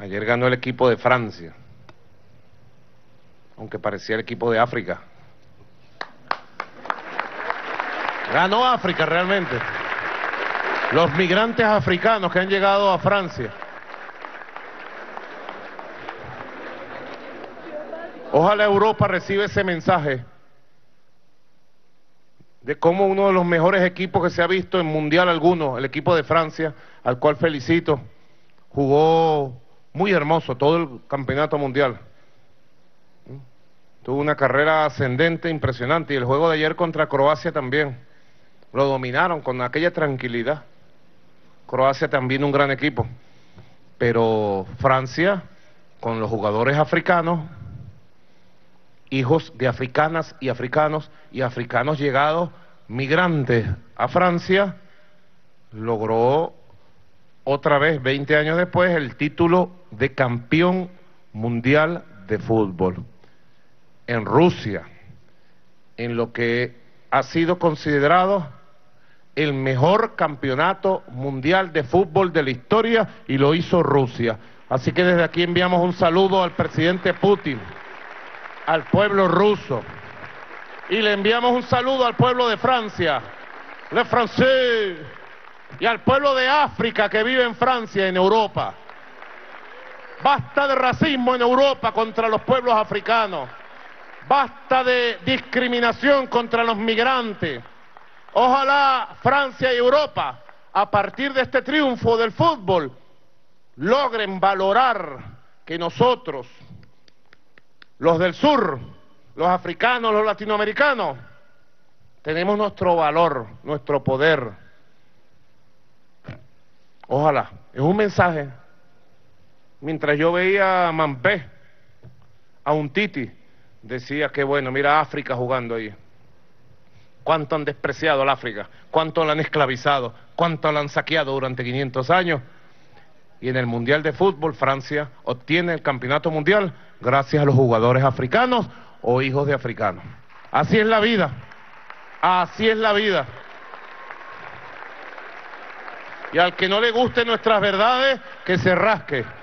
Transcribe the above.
Ayer ganó el equipo de Francia, aunque parecía el equipo de África. Ganó África realmente. Los migrantes africanos que han llegado a Francia. Ojalá Europa reciba ese mensaje de cómo uno de los mejores equipos que se ha visto en Mundial alguno, el equipo de Francia, al cual felicito, jugó muy hermoso todo el campeonato mundial. Tuvo una carrera ascendente impresionante y el juego de ayer contra Croacia también. Lo dominaron con aquella tranquilidad. Croacia también un gran equipo. Pero Francia, con los jugadores africanos, hijos de africanas y africanos llegados, migrantes a Francia, logró otra vez, 20 años después, el título de campeón mundial de fútbol. En Rusia, en lo que ha sido considerado el mejor campeonato mundial de fútbol de la historia, y lo hizo Rusia. Así que desde aquí enviamos un saludo al presidente Putin, al pueblo ruso, y le enviamos un saludo al pueblo de Francia, les Français, y al pueblo de África que vive en Francia, en Europa. Basta de racismo en Europa contra los pueblos africanos. Basta de discriminación contra los migrantes. Ojalá Francia y Europa, a partir de este triunfo del fútbol, logren valorar que nosotros, los del sur, los africanos, los latinoamericanos, tenemos nuestro valor, nuestro poder. Ojalá. Es un mensaje. Mientras yo veía a Mampé, a Umtiti, decía que bueno, mira África jugando ahí. Cuánto han despreciado al África, cuánto la han esclavizado, cuánto la han saqueado durante 500 años. Y en el Mundial de Fútbol, Francia obtiene el campeonato mundial gracias a los jugadores africanos o hijos de africanos. Así es la vida, así es la vida. Y al que no le gusten nuestras verdades, que se rasque.